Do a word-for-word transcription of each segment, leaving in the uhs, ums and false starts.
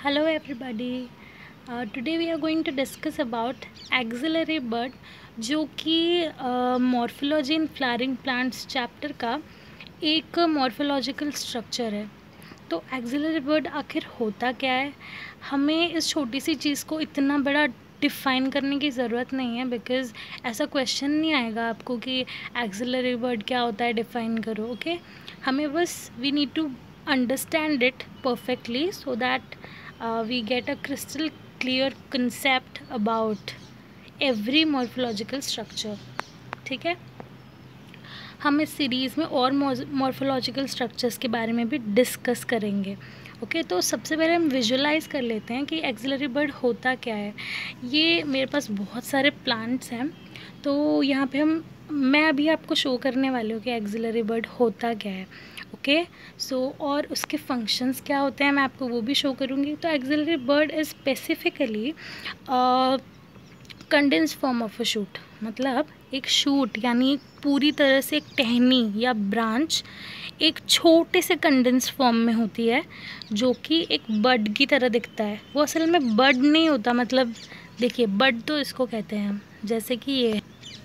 Hello everybody. Uh, today we are going to discuss about axillary bud जो कि morphology in flowering plants chapter का एक morphological structure है। तो axillary bird आखिर होता क्या है, हमें इस छोटी सी चीज़ को इतना बड़ा डिफ़ाइन करने की ज़रूरत नहीं है, बिकॉज़ ऐसा क्वेश्चन नहीं आएगा आपको कि एक्सिलरी बर्ड क्या होता है डिफ़ाइन करो। ओके, हमें बस we need to understand it perfectly so that uh, we get a crystal clear concept about every morphological structure। ठीक है, हम इस सीरीज़ में और मॉर्फोलॉजिकल स्ट्रक्चर्स के बारे में भी डिस्कस करेंगे। ओके okay, तो सबसे पहले हम विजुलाइज कर लेते हैं कि एक्सिलरी बर्ड होता क्या है। ये मेरे पास बहुत सारे प्लांट्स हैं, तो यहाँ पे हम मैं अभी आपको शो करने वाली हूँ कि एक्सिलरी बर्ड होता क्या है। ओके सो और उसके फंक्शंस क्या होते हैं मैं आपको वो भी शो करूँगी। तो axillary bud is specifically condense form of a shoot, मतलब एक शूट यानी पूरी तरह से एक टहनी या ब्रांच एक छोटे से कंडेंस फॉर्म में होती है जो कि एक बड की तरह दिखता है। वो असल में बड नहीं होता, मतलब देखिए बड तो इसको कहते हैं हम, जैसे कि ये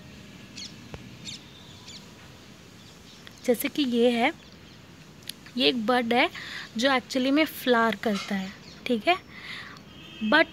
जैसे कि ये है, ये एक बड है जो एक्चुअली में फ्लावर करता है। ठीक है, बट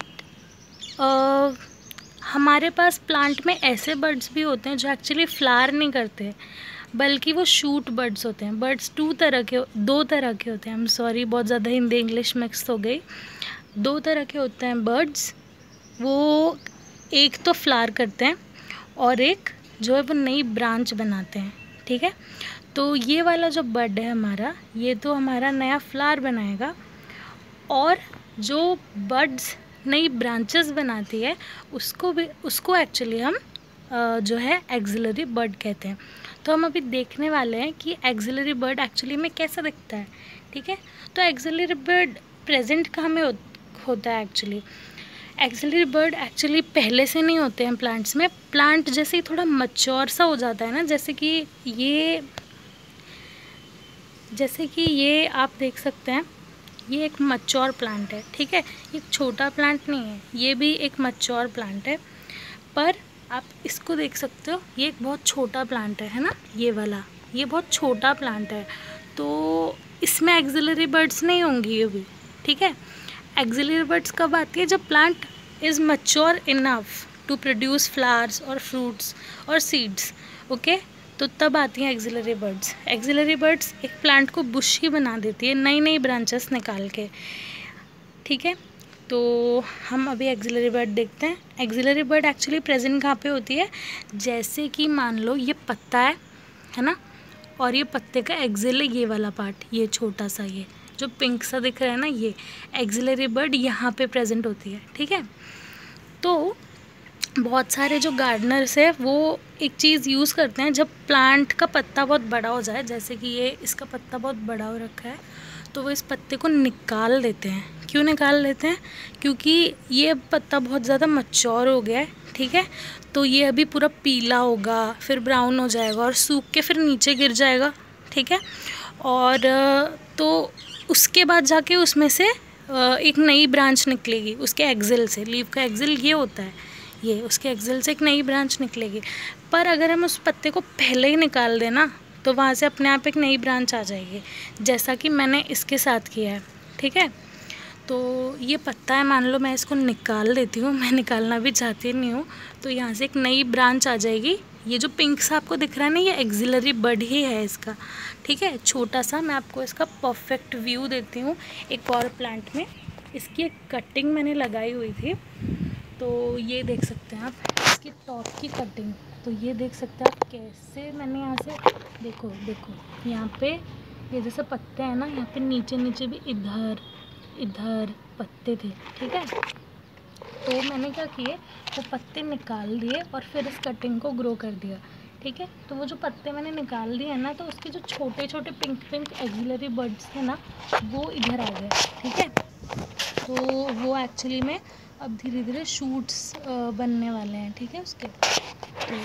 हमारे पास प्लांट में ऐसे बर्ड्स भी होते हैं जो एक्चुअली फ्लावर नहीं करते, बल्कि वो शूट बर्ड्स होते हैं। बर्ड्स टू तरह के दो तरह के होते हैं, आई एम सॉरी बहुत ज़्यादा हिंदी इंग्लिश मिक्स हो गई। दो तरह के होते हैं बर्ड्स, वो एक तो फ्लावर करते हैं और एक जो है वो नई ब्रांच बनाते हैं। ठीक है, तो ये वाला जो बर्ड है हमारा, ये तो हमारा नया फ्लावर बनाएगा, और जो बर्ड्स नई ब्रांचेस बनाती है उसको भी उसको एक्चुअली हम जो है एक्सिलरी बर्ड कहते हैं। तो हम अभी देखने वाले हैं कि एक्सिलरी बर्ड एक्चुअली में कैसा दिखता है। ठीक है, तो एक्सिलरी बर्ड प्रेजेंट कहाँ में हो, होता है एक्चुअली एक्सिलरी बर्ड एक्चुअली पहले से नहीं होते हैं प्लांट्स में। प्लांट जैसे ही थोड़ा मच्योर सा हो जाता है ना, जैसे कि ये जैसे कि ये आप देख सकते हैं, ये एक मच्योर प्लांट है। ठीक है, ये छोटा प्लांट नहीं है, ये भी एक मच्योर प्लांट है, पर आप इसको देख सकते हो, ये एक बहुत छोटा प्लांट है है ना, ये वाला ये बहुत छोटा प्लांट है, तो इसमें एक्सिलरी बर्ड्स नहीं होंगी ये भी। ठीक है, एक्सिलरी बर्ड्स कब आती है, जब plant is mature enough to produce flowers और फ्रूट्स और सीड्स। ओके, तो तब आती हैं एक्सिलरी बर्ड्स। एक्सिलरी बर्ड्स एक प्लांट को बुश ही बना देती है नई नई ब्रांचेस निकाल के। ठीक है, तो हम अभी एक्सिलरी बर्ड देखते हैं। एक्सिलरी बर्ड एक्चुअली प्रेजेंट कहाँ पे होती है, जैसे कि मान लो ये पत्ता है है ना, और ये पत्ते का एक्सिल है, ये वाला पार्ट, ये छोटा सा, ये जो पिंक सा दिख रहा है ना, ये एक्सिलरी बर्ड यहाँ पे प्रेजेंट होती है। ठीक है, तो बहुत सारे जो गार्डनर्स है वो एक चीज़ यूज़ करते हैं, जब प्लांट का पत्ता बहुत बड़ा हो जाए, जैसे कि ये इसका पत्ता बहुत बड़ा हो रखा है, तो वो इस पत्ते को निकाल देते हैं। क्यों निकाल देते हैं, क्योंकि ये पत्ता बहुत ज़्यादा मैच्योर हो गया है। ठीक है, तो ये अभी पूरा पीला होगा, फिर ब्राउन हो जाएगा और सूख के फिर नीचे गिर जाएगा। ठीक है, और तो उसके बाद जाके उसमें से एक नई ब्रांच निकलेगी उसके एक्सिल से। लीफ का एक्सिल ये होता है, ये उसके एक्सिल से एक नई ब्रांच निकलेगी। पर अगर हम उस पत्ते को पहले ही निकाल दें ना, तो वहाँ से अपने आप एक नई ब्रांच आ जाएगी, जैसा कि मैंने इसके साथ किया है। ठीक है, तो ये पत्ता है, मान लो मैं इसको निकाल देती हूँ, मैं निकालना भी चाहती नहीं हूँ, तो यहाँ से एक नई ब्रांच आ जाएगी। ये जो पिंक सा आपको दिख रहा है ना, ये एक्सिलरी बर्ड ही है इसका। ठीक है, छोटा सा मैं आपको इसका परफेक्ट व्यू देती हूँ एक और प्लांट में। इसकी एक कटिंग मैंने लगाई हुई थी, तो ये देख सकते हैं आप इसकी टॉप की कटिंग। तो ये देख सकते हैं आप कैसे मैंने यहाँ से, देखो देखो यहाँ पे ये जैसे पत्ते हैं ना, यहाँ पे नीचे नीचे भी इधर इधर पत्ते थे। ठीक है, तो मैंने क्या किए, वो पत्ते निकाल दिए और फिर इस कटिंग को ग्रो कर दिया। ठीक है, तो वो जो पत्ते मैंने निकाल दिए ना, तो उसके जो छोटे छोटे पिंक पिंक एक्सिलरी बर्ड्स थे ना, वो इधर आ गए। ठीक है, तो वो एक्चुअली में अब धीरे धीरे शूट्स बनने वाले हैं। ठीक है, उसके तो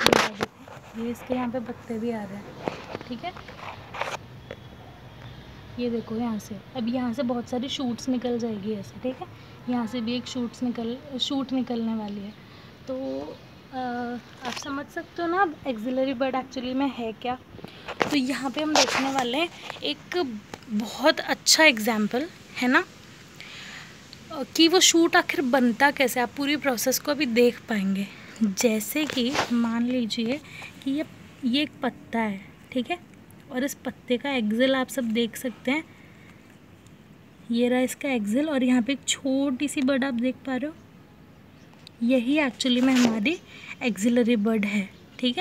ये ये इसके यहाँ पे पत्ते भी आ रहे हैं। ठीक है, ये देखो यहाँ से, अब यहाँ से बहुत सारी शूट्स निकल जाएगी ऐसे, ठीक है। यहाँ से भी एक शूट्स निकल शूट निकलने वाली है। तो आ, आप समझ सकते हो ना अब एक्सिलरी बर्ड एक्चुअली में है क्या। तो यहाँ पे हम देखने वाले हैं एक बहुत अच्छा एग्जाम्पल, है ना, कि वो शूट आखिर बनता कैसे। आप पूरी प्रोसेस को अभी देख पाएंगे। जैसे कि मान लीजिए कि ये ये एक पत्ता है, ठीक है, और इस पत्ते का एक्सिल आप सब देख सकते हैं। ये रहा इसका एक्सिल, और यहाँ पे एक छोटी सी बर्ड आप देख पा रहे हो, यही एक्चुअली में हमारी एक्सिलरी बर्ड है, ठीक है।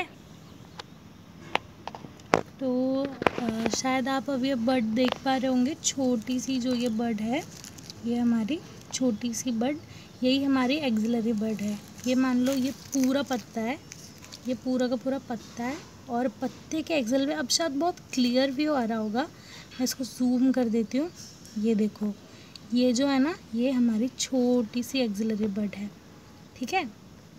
तो आ, शायद आप अब ये बर्ड देख पा रहे होंगे, छोटी सी जो ये बर्ड है, ये हमारी छोटी सी बर्ड, यही हमारी एक्सिलरी बर्ड है। ये मान लो ये पूरा पत्ता है, ये पूरा का पूरा पत्ता है, और पत्ते के एक्सिल में अब शायद बहुत क्लियर व्यू आ रहा होगा, मैं इसको जूम कर देती हूँ। ये देखो, ये जो है ना, ये हमारी छोटी सी एक्सिलरी बर्ड है, ठीक है।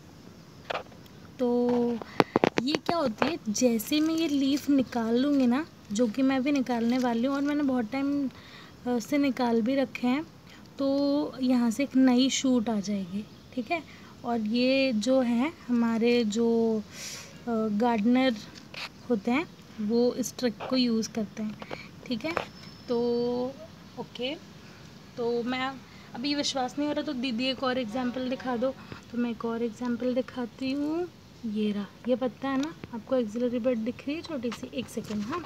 तो ये क्या होती है, जैसे मैं ये लीफ निकाल लूँगी ना, जो कि मैं भी निकालने वाली हूँ और मैंने बहुत टाइम से निकाल भी रखे हैं, तो यहाँ से एक नई शूट आ जाएगी, ठीक है। और ये जो है हमारे जो गार्डनर होते हैं वो इस ट्रिक को यूज़ करते हैं, ठीक है। तो ओके, तो मैं अभी विश्वास नहीं हो रहा तो दीदी एक और एग्जांपल दिखा दो। तो मैं एक और एग्जांपल दिखाती हूँ। ये रहा, ये पत्ता है ना, आपको एक्सिलरी बर्ड दिख रही है छोटी सी, एक सेकेंड। हाँ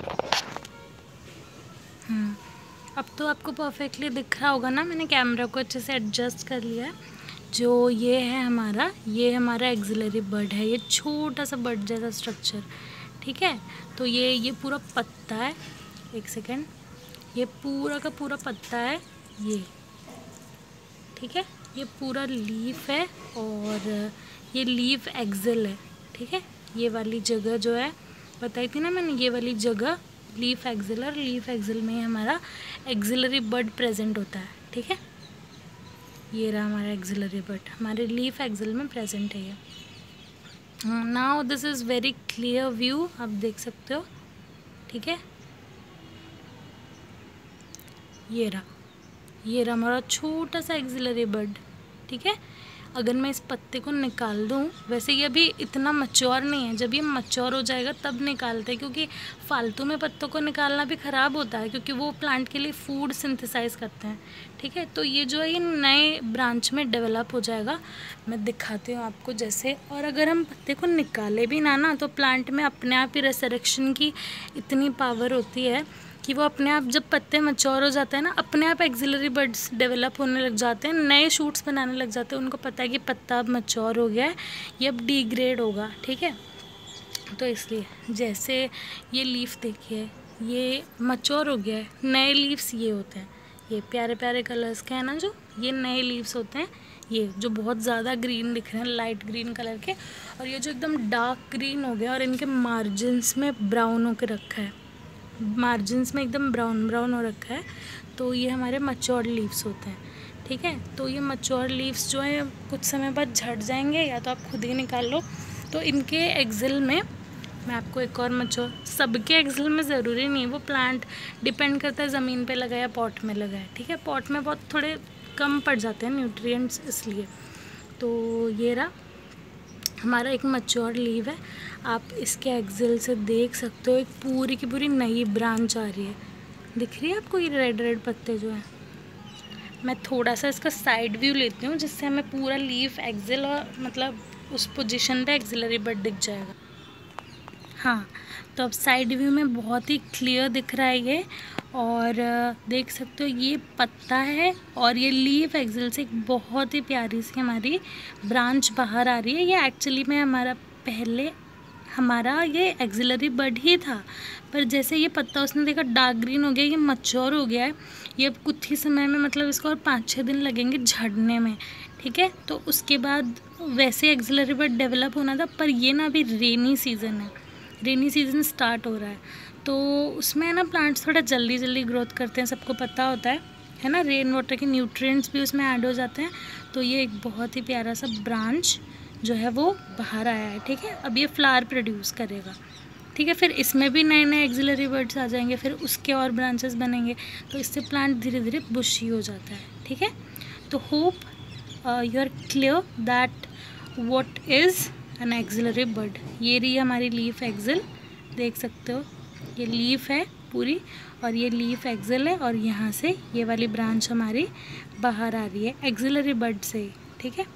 हाँ अब तो आपको परफेक्टली दिख रहा होगा ना, मैंने कैमरा को अच्छे से एडजस्ट कर लिया है। जो ये है हमारा, ये हमारा एक्सिलरी बर्ड है, ये छोटा सा बर्ड जैसा स्ट्रक्चर, ठीक है। तो ये ये पूरा पत्ता है, एक सेकेंड, ये पूरा का पूरा पत्ता है ये, ठीक है। ये पूरा लीफ है और ये लीफ एक्सिल है, ठीक है। ये वाली जगह जो है बताई थी ना मैंने, ये वाली जगह लीफ एक्सिल, और लीफ एक्सिल में ही हमारा एक्सिलरी बर्ड प्रेजेंट होता है, ठीक है। ये रहा हमारा एक्सिलरी बर्ड, हमारे लीफ एक्सिल में प्रेजेंट है ये। Now this is very clear view, आप देख सकते हो, ठीक है। ये रहा, ये रहा हमारा छोटा सा एक्सिलरी बर्ड, ठीक है। अगर मैं इस पत्ते को निकाल दूँ, वैसे ये अभी इतना मैच्योर नहीं है, जब ये मैच्योर हो जाएगा तब निकालते हैं, क्योंकि फालतू में पत्तों को निकालना भी ख़राब होता है, क्योंकि वो प्लांट के लिए फूड सिंथेसाइज करते हैं, ठीक है। तो ये जो है ये नए ब्रांच में डेवलप हो जाएगा, मैं दिखाती हूँ आपको जैसे। और अगर हम पत्ते को निकाले भी ना ना तो प्लांट में अपने आप ही रेसरेक्शन की इतनी पावर होती है कि वो अपने आप, जब पत्ते मैच्योर हो जाते हैं ना, अपने आप एक्सिलरी बर्ड्स डेवलप होने लग जाते हैं, नए शूट्स बनाने लग जाते हैं। उनको पता है कि पत्ता अब मैच्योर हो गया है, ये अब डिग्रेड होगा, ठीक है। तो इसलिए जैसे ये लीफ देखिए, ये मैच्योर हो गया है, नए लीव्स ये होते हैं, ये प्यारे प्यारे कलर्स के हैं ना, जो ये नए लीव्स होते हैं, ये जो बहुत ज़्यादा ग्रीन दिख रहे हैं, लाइट ग्रीन कलर के, और ये जो एकदम डार्क ग्रीन हो गया और इनके मार्जिन्स में ब्राउन होकर रखा है, मार्जिन्स में एकदम ब्राउन ब्राउन हो रखा है, तो ये हमारे मैच्योर्ड लीव्स होते हैं, ठीक है। तो ये मैच्योर लीव्स जो है कुछ समय बाद झड़ जाएंगे, या तो आप खुद ही निकाल लो। तो इनके एक्सिल में मैं आपको एक और मैच्योर, सबके एक्सिल में ज़रूरी नहीं, वो प्लांट डिपेंड करता है ज़मीन पे लगाया पॉट में लगाया, ठीक है। पॉट में बहुत थोड़े कम पड़ जाते हैं न्यूट्रिएंट्स, इसलिए। तो ये रहा हमारा एक मैच्योर लीव है, आप इसके एक्सिल से देख सकते हो एक पूरी की पूरी नई ब्रांच आ रही है, दिख रही है आपको ये रेड रेड पत्ते जो हैं। मैं थोड़ा सा इसका साइड व्यू लेती हूँ, जिससे हमें पूरा लीफ एक्सिल और मतलब उस पोजीशन पे एक्सिलरी बर्ड दिख जाएगा। हाँ, तो अब साइड व्यू में बहुत ही क्लियर दिख रहा है ये, और देख सकते हो ये पत्ता है और ये लीफ एक्सिल से एक बहुत ही प्यारी सी हमारी ब्रांच बाहर आ रही है। ये एक्चुअली में हमारा पहले हमारा ये एक्सिलरी बर्ड ही था, पर जैसे ये पत्ता उसने देखा डार्क ग्रीन हो गया, ये मैच्योर हो गया है, ये अब कुछ ही समय में, मतलब इसको और पाँच छः दिन लगेंगे झड़ने में, ठीक है। तो उसके बाद वैसे एक्सिलरी बर्ड डेवलप होना था, पर ये ना अभी रेनी सीज़न है, रेनी सीज़न स्टार्ट हो रहा है, तो उसमें ना प्लांट्स थोड़ा जल्दी जल्दी ग्रोथ करते हैं, सबको पता होता है है ना, रेन वाटर के न्यूट्रिएंट्स भी उसमें ऐड हो जाते हैं। तो ये एक बहुत ही प्यारा सा ब्रांच जो है वो बाहर आया है, ठीक है। अब ये फ्लावर प्रोड्यूस करेगा, ठीक है। फिर इसमें भी नए नए एक्सिलरी बर्ड्स आ जाएंगे, फिर उसके और ब्रांचेस बनेंगे, तो इससे प्लांट धीरे धीरे बुशी हो जाता है। ठीक है, तो hope you are clear that what is an axillary bud. ये रही हमारी लीफ एक्सिल, देख सकते हो ये लीफ है पूरी, और ये लीफ एक्सिल है, और यहाँ से ये वाली ब्रांच हमारी बाहर आ रही है एक्सिलरी बर्ड से। ठीक है,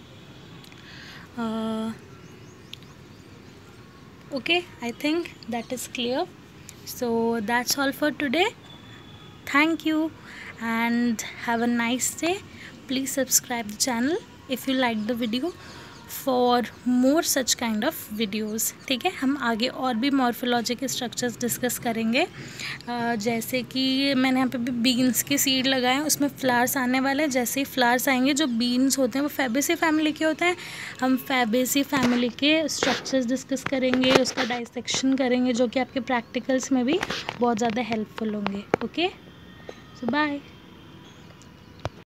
okay, I think that is clear. So that's all for today. Thank you and have a nice day. Please subscribe the channel if you like the video for more such kind of videos. ठीक है, हम आगे और भी morphology के structures discuss करेंगे। uh, जैसे कि मैंने यहाँ पे भी बीन्स के सीड लगाए हैं, उसमें फ्लावर्स आने वाले हैं। जैसे ही फ्लावर्स आएंगे, जो बीन्स होते हैं वो फैबेसी फैमिली के होते हैं, हम फैबेसी फैमिली के स्ट्रक्चर्स डिस्कस करेंगे, उसका डाइसेक्शन करेंगे, जो कि आपके प्रैक्टिकल्स में भी बहुत ज़्यादा हेल्पफुल होंगे। Okay, so bye.